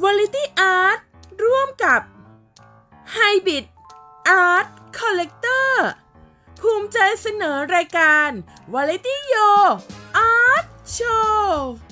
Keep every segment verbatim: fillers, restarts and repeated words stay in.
Variety Art ร่วมกับ Hybrid Art Collector ภูมิใจเสนอรายการ Variety Yo Art Show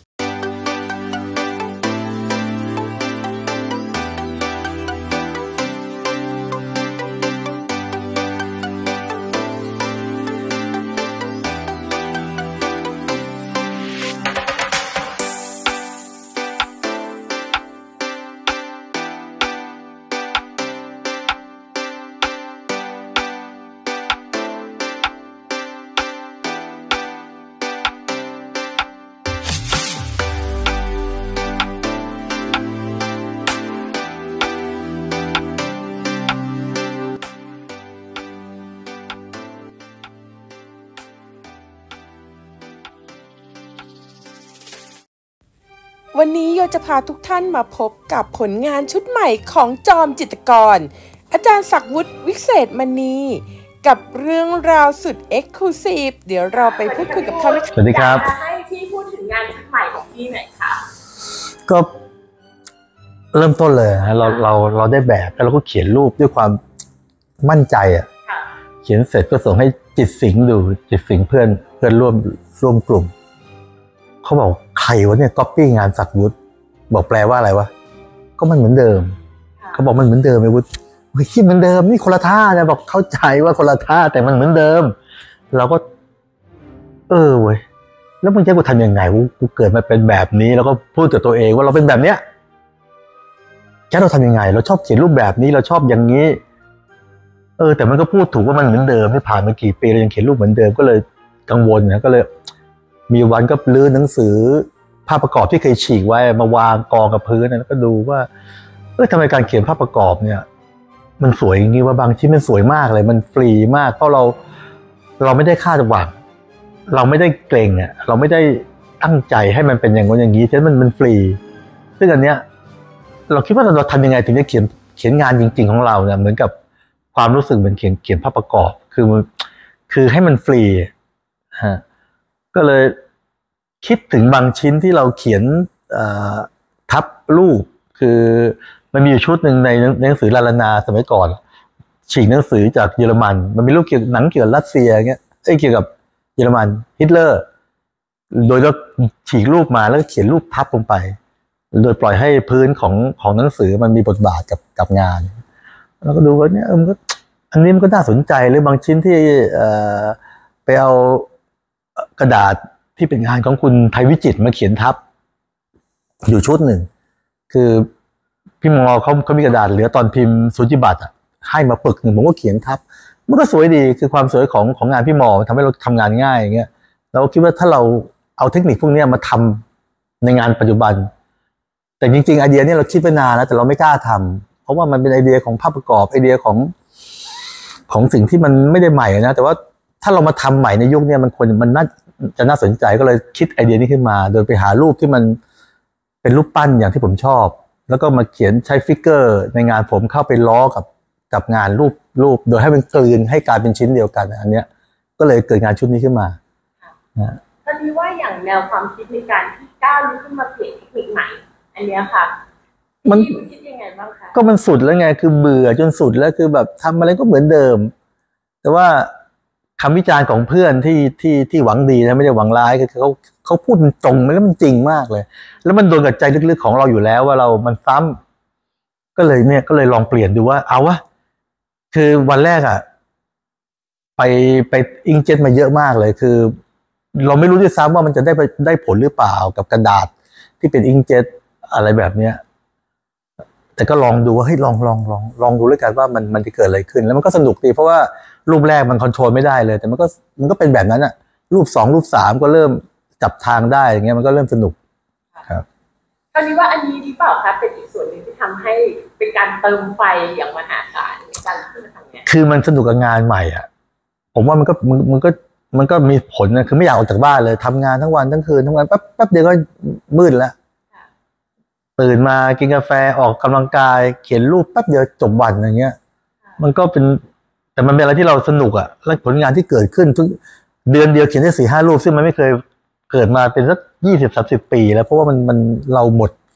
วันนี้โยจะพาทุกท่านมาพบกับผลงานชุดใหม่ของจอมจิตรกรอาจารย์ศักดิ์วุฒิวิเศษมณีกับเรื่องราวสุดเอ็กซ์คลูซีฟเดี๋ยวเราไปพูดคุยกับเขาเลยสวัสดีครับให้พี่พูดถึงงานชุดใหม่ของพี่หน่อยค่ะก็เริ่มต้นเลยนะเราเราเราได้แบบแล้วเราก็เขียนรูปด้วยความมั่นใจอ่ะเขียนเสร็จก็ส่งให้จิตสิงห์ดูจิตสิงห์เพื่อนเพื่อนร่วมร่วมกลุ่มเขาบอกใครวะเนี่ยก๊อปปี้งานศักดิ์วุฒิบอกแปลว่าอะไรวะก็มันเหมือนเดิมเขาบอกมันเหมือนเดิมไอ้วุฒิเฮ้ยคิดเหมือนเดิมนี่คนละท่านะบอกเข้าใจว่าคนละท่าแต่มันเหมือนเดิมเราก็เออเว้ยแล้วมึงจะกูทำยังไงกูเกิดมาเป็นแบบนี้แล้วก็พูดกับตัวเองว่าเราเป็นแบบเนี้ยแค่เราทำยังไงเราชอบเขียนรูปแบบนี้เราชอบอย่างนี้เออแต่มันก็พูดถูกว่ามันเหมือนเดิมที่ผ่านมากี่ปีเรายังเขียนรูปเหมือนเดิมก็เลยกังวลนะก็เลยมีวันก็ลื้อหนังสือภาพประกอบที่เคยฉีกไว้มาวางกองกับพื้นแล้วก็ดูว่าเออทำไมการเขียนภาพประกอบเนี่ยมันสวยอย่างนี้ว่าบางที่มันสวยมากเลยมันฟรีมากเพราะเราเราไม่ได้คาดหวังเราไม่ได้เกรงอ่ะเราไม่ได้ตั้งใจให้มันเป็นอย่างนั้นอย่างนี้ฉะนั้นมันมันฟรีซึ่งอันเนี้ยเราคิดว่าเราทำยังไงถึงจะเขียนเขียนงานจริงๆของเราเนี่ยเหมือนกับความรู้สึกเหมือนเขียนเขียนภาพประกอบคือคือให้มันฟรีฮะก็เลยคิดถึงบางชิ้นที่เราเขียนทับรูปคือมันมีอยู่ชุดหนึ่งในหนังสือลาลานาสมัยก่อนฉีกหนังสือจากเยอรมันมันมีรูปเกี่ยวกับหนังเกี่ยวกับรัสเซียเงี้ยเอ้ยเกี่ยวกับเยอรมันฮิตเลอร์โดยเราฉีกรูปมาแล้วเขียนรูปทับลงไปโดยปล่อยให้พื้นของของหนังสือมันมีบทบาทกับกับงานแล้วก็ดูว่าเนี่ยมันก็อันนี้มันก็น่าสนใจหรือบางชิ้นที่ไปเอากระดาษที่เป็นงานของคุณไทยวิจิตรมาเขียนทับอยู่ชุดหนึ่งคือพี่มอเขาเขามีกระดาษเหลือตอนพิมพ์สุจิบัตรอ่ะให้มาปึกหนึ่งผมก็เขียนทับมันก็สวยดีคือความสวยของของงานพี่มอทำให้เราทำงานง่ายอย่างเงี้ยเราคิดว่าถ้าเราเอาเทคนิคพวกนี้มาทำในงานปัจจุบันแต่จริงๆไอเดียนี้เราคิดไปนานแล้วแต่เราไม่กล้าทำเพราะว่ามันเป็นไอเดียของภาพประกอบไอเดียของของสิ่งที่มันไม่ได้ใหม่นะแต่ว่าถ้าเรามาทำใหม่ในยุคนี้มันควรมันน่าจะน่าสนใจก็เลยคิดไอเดียนี้ขึ้นมาโดยไปหารูปที่มันเป็นรูปปั้นอย่างที่ผมชอบแล้วก็มาเขียนใช้ฟิกเกอร์ในงานผมเข้าไปล้อกับกับงานรูปรูปโดยให้มันกลืนให้กลายเป็นชิ้นเดียวกันอันเนี้ยก็เลยเกิดงานชุดนี้ขึ้นมานะตอนนี้ว่าอย่างแนวความคิดในการที่ก้าวลุกขึ้นมาเปลี่ยนเทคนิคใหม่อันเนี้ยค่ะมันคิดยังไงบ้างคะก็มันสุดแล้วไงคือเบื่อจนสุดแล้วคือแบบทำอะไรก็เหมือนเดิมแต่ว่าคำวิจารณ์ของเพื่อนที่ที่ที่หวังดีนะไม่ได้หวังร้ายคือเขาเขาพูดตรงมันแล้วมันจริงมากเลยแล้วมันโดนกับใจลึกๆของเราอยู่แล้วว่าเรามันซ้ำก็เลยเนี่ยก็เลยลองเปลี่ยนดูว่าเอาวะคือวันแรกอ่ะไปไปอิงเจ็ตมาเยอะมากเลยคือเราไม่รู้ด้วยซ้ำว่ามันจะได้ไปได้ผลหรือเปล่ากับกระดาษที่เป็นอิงเจ็ตอะไรแบบเนี้ยแต่ก็ลองดูว่าให้ลองลองลองลองดูด้วยกันว่ามันมันจะเกิดอะไรขึ้นแล้วมันก็สนุกดีเพราะว่ารูปแรกมันคอนโทรลไม่ได้เลยแต่มันก็มันก็เป็นแบบนั้นอะรูปสองรูปสามก็เริ่มจับทางได้อย่างเงี้ยมันก็เริ่มสนุกครับคราวนี้ว่าอันนี้หรือเปล่าคะเป็นอีกส่วนหนึ่งที่ทำให้เป็นการเติมไฟอย่างมหาศาลในการขึ้นมาทำงานคือมันสนุกกับงานใหม่อ่ะผมว่ามันก็มันมันก็มันก็มีผลนะคือไม่อยากออกจากบ้านเลยทำงานทั้งวันทั้งคืนทั้งวันแป๊บแป๊บเดียวก็มืดแล้วตื่นมากินกาแฟออกกำลังกายเขียนรูปแป๊บเดียวจบวันอย่างเงี้ยมันก็เป็นแต่มันเป็นอะไรที่เราสนุกอ่ะและผลงานที่เกิดขึ้นทุกเดือนเดียวเขียนได้สี่ห้ารูปซึ่งมันไม่เคยเกิดมาเป็นสักยี่สิบสามสิบปีแล้วเพราะว่ามันมันเราหมดไฟ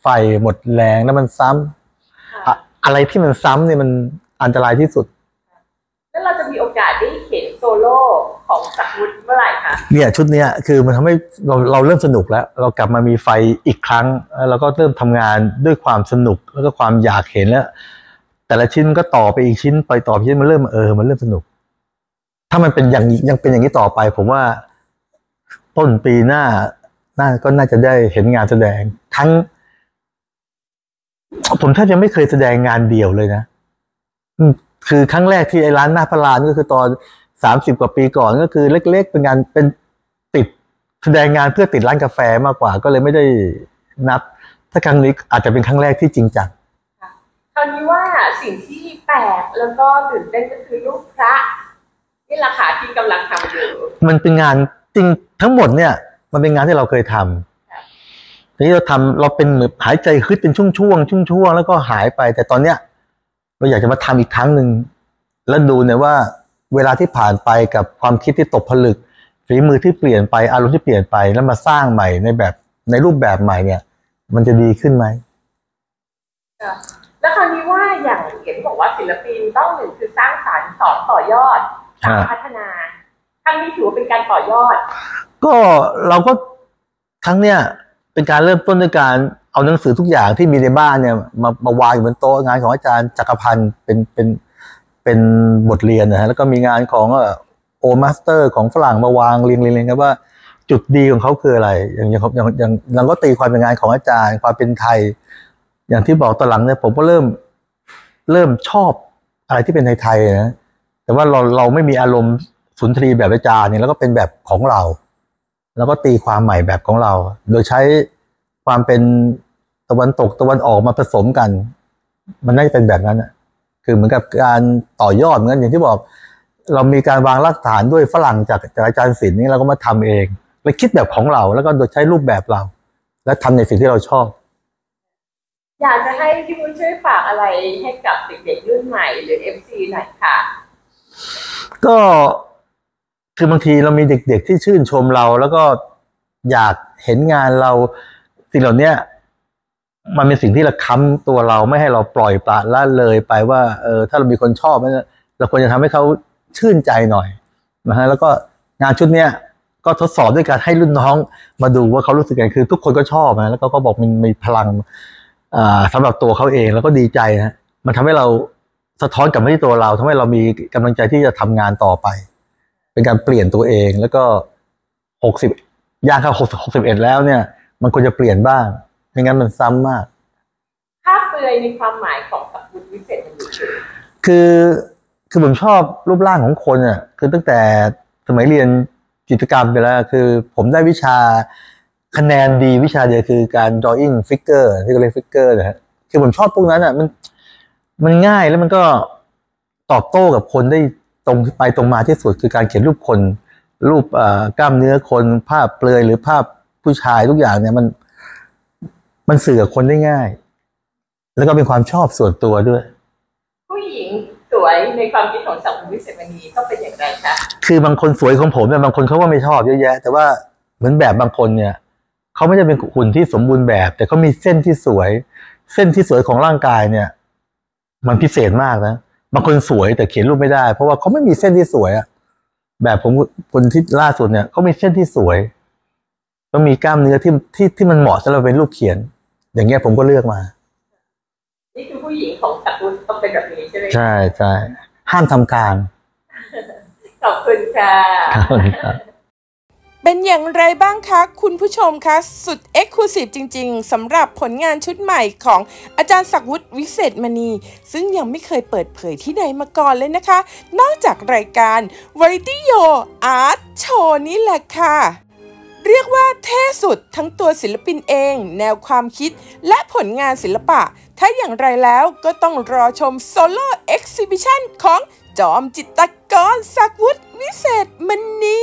ไฟหมดแรงแล้วมันซ้ำอะอะไรที่มันซ้ำเนี่ยมันอันตรายที่สุดแล้วเราจะมีโอกาสได้เห็นโซโล่ของศักดิ์วุฒิเมื่อไหร่คะเนี่ยชุดเนี้ยคือมันทำให้เราเราเริ่มสนุกแล้วเรากลับมามีไฟอีกครั้งแล้วก็เริ่มทำงานด้วยความสนุกแล้วก็ความอยากเห็นแล้วแต่ละชิ้นก็ต่อไปอีกชิ้นไปต่อไปชิ้นมันเริ่มเออมันเริ่มสนุกถ้ามันเป็นอย่างยังเป็นอย่างนี้ต่อไปผมว่าต้นปีหน้าน่าก็น่าจะได้เห็นงานแสดงทั้งผมแทบจะไม่เคยแสดงงานเดี่ยวเลยนะคือครั้งแรกที่ไอ้ร้านหน้าพระลานก็คือตอนสามสิบกว่าปีก่อนก็คือเล็กๆเป็นงานเป็นติดแสดงงานเพื่อติดร้านกาแฟมากกว่าก็เลยไม่ได้นับถ้าครั้งนี้อาจจะเป็นครั้งแรกที่จริงจังคราวนี้ว่าสิ่งที่แปลกแล้วก็ตื่นเต้นก็คือรูปพระนี่ราคาที่กำลังทำอยู่มันเป็นงานจริงทั้งหมดเนี่ยมันเป็นงานที่เราเคยทำทีนี้เราทำเราเป็นเหมือนหายใจฮึดเป็นช่วงช่วงช่วงช่วงแล้วก็หายไปแต่ตอนเนี้ยเราอยากจะมาทำอีกครั้งหนึ่งแล้วดูเนี่ยว่าเวลาที่ผ่านไปกับความคิดที่ตกผลึกฝีมือที่เปลี่ยนไปอารมณ์ที่เปลี่ยนไปแล้วมาสร้างใหม่ในแบบในรูปแบบใหม่เนี่ยมันจะดีขึ้นไหมแล้วคราวนี้ว่าอย่างเห็นบอกว่าศิลปินต้องหนึ่งคือสร้างสรรค์สองต่อยอดสามพัฒนาครั้งนี้ถือว่าเป็นการต่อยอดก็เราก็ครั้งเนี้ยเป็นการเริ่มต้นด้วยการเอาหนังสือทุกอย่างที่มีในบ้านเนี่ยมามาวางอยู่บนโต๊ะงานของอาจารย์จักรพันธ์เป็นเป็นเป็นบทเรียนนะฮะแล้วก็มีงานของโอมาสเตอร์ของฝรั่งมาวางเรียงเรียงกันว่าจุดดีของเขาคืออะไรอย่างอย่างอย่างอย่างเราก็ตีความเป็นงานของอาจารย์ความเป็นไทยอย่างที่บอกตอนหลังเนี่ยผมก็เริ่มเริ่มชอบอะไรที่เป็นไทยๆนะแต่ว่าเราเราไม่มีอารมณ์สุนทรีแบบอาจารย์เนี่ยแล้วก็เป็นแบบของเราแล้วก็ตีความใหม่แบบของเราโดยใช้ความเป็นตะวันตกตะวันออกมาผสมกันมันน่าจะเป็นแบบนั้นอ่ะคือเหมือนกับการต่อยอดเหมือนกันอย่างที่บอกเรามีการวางรากฐานด้วยฝรั่งจากจากอาจารย์ศิลป์นี่เราก็มาทำเองแล้วคิดแบบของเราแล้วก็โดยใช้รูปแบบเราและทำในสิ่งที่เราชอบอยากจะให้พี่บุญช่วยฝากอะไรให้กับเด็กๆรุ่นใหม่หรือ เอฟ ซี หน่อยค่ะก็คือบางทีเรามีเด็กๆที่ชื่นชมเราแล้วก็อยากเห็นงานเราสิ่งเหล่านี้มันเป็นสิ่งที่เราค้ำตัวเราไม่ให้เราปล่อยปละละเลยไปว่าเออถ้าเรามีคนชอบเราควรจะทำให้เขาชื่นใจหน่อยนะฮะแล้วก็งานชุดเนี้ยก็ทดสอบด้วยการให้รุ่นน้องมาดูว่าเขารู้สึกยังไงคือทุกคนก็ชอบนะแล้วก็ก็บอกมันมีพลังอ่าสำหรับตัวเขาเองแล้วก็ดีใจนะมันทำให้เราสะท้อนกลับมาที่ตัวเราทำให้เรามีกำลังใจที่จะทำงานต่อไปเป็นการเปลี่ยนตัวเองแล้วก็หกสิบย่างเข้าหกหกสิบเอ็ดแล้วเนี่ยมันควรจะเปลี่ยนบ้างไม่งั้นมันซ้ำมากภาพเปลือยในความหมายของศักดิ์วุฒิวิเศษมันอยู่คือคือผมชอบรูปร่างของคนอ่ะคือตั้งแต่สมัยเรียนจิตรกรรมไปแล้วคือผมได้วิชาคะแนนดีวิชาเดียวคือการ drawing figure ที่เขาเรียก figure นะฮะคือผมชอบพวกนั้นอ่ะมันมันง่ายแล้วมันก็ตอบโต้กับคนได้ตรงไปตรงมาที่สุดคือการเขียนรูปคนรูปกล้ามเนื้อคนภาพเปลือยหรือภาพผู้ชายทุกอย่างเนี่ยมันมันสื่อกับคนได้ง่ายแล้วก็เป็นความชอบส่วนตัวด้วยผู้หญิงสวยในความคิดของศักดิ์วิเศษมณีต้องเป็นอย่างไรคะคือบางคนสวยของผมเนี่ยบางคนเขาก็ไม่ชอบเยอะแยะแต่ว่าเหมือนแบบบางคนเนี่ยเขาไม่ได้เป็นหุ่นที่สมบูรณ์แบบแต่เขามีเส้นที่สวยเส้นที่สวยของร่างกายเนี่ยมันพิเศษมากนะบางคนสวยแต่เขียนรูปไม่ได้เพราะว่าเขาไม่มีเส้นที่สวยอะแบบผมคนที่ล่าสุดเนี่ยเขามีเส้นที่สวยต้องมีกล้ามเนื้อที่ที่ที่มันเหมาะสำหรับเป็นรูปเขียนอย่างเงี้ยผมก็เลือกมานี่คือผู้หญิงของศักดิ์วุฒิต้องเป็นแบบนี้ใช่ไหมใช่ใช่ห้ามทำการขอบคุณค่ะขอบคุณครับเป็นอย่างไรบ้างคะคุณผู้ชมคะสุดเอ็กซ์คลูซีฟจริงๆสำหรับผลงานชุดใหม่ของอาจารย์ศักดิ์วุฒิวิเศษมณีซึ่งยังไม่เคยเปิดเผยที่ใดมาก่อนเลยนะคะนอกจากรายการ Variety Yo Art Show นี่แหละค่ะเรียกว่าเท่สุดทั้งตัวศิลปินเองแนวความคิดและผลงานศิลปะถ้าอย่างไรแล้วก็ต้องรอชมโซโล่เอ็กซิบิชันของจอมจิตรกรศักดิ์วุฒิวิเศษมณี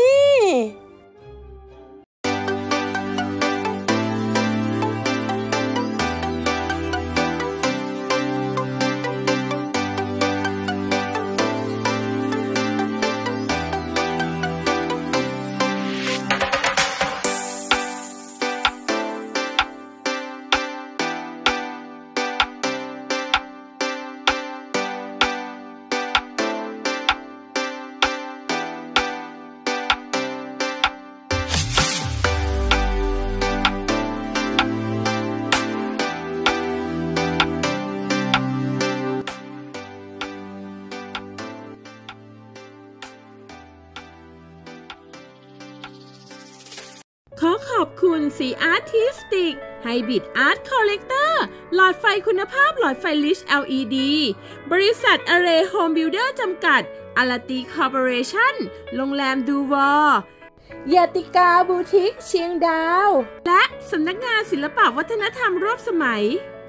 อบคุณสีอาร์ติสติกไฮบริดอาร์ตคอลเลกเตอร์หลอดไฟคุณภาพหลอดไฟลิช แอล อี ดี บริษัทอเรย์โฮมบิลเดอร์จำกัดอาราตีคอร์ปอเรชั่นโรงแรมดูวอร์ยาติกาบูติกเชียงดาวและสำนักงานศิลปวัฒนธรรมร่วมสมัย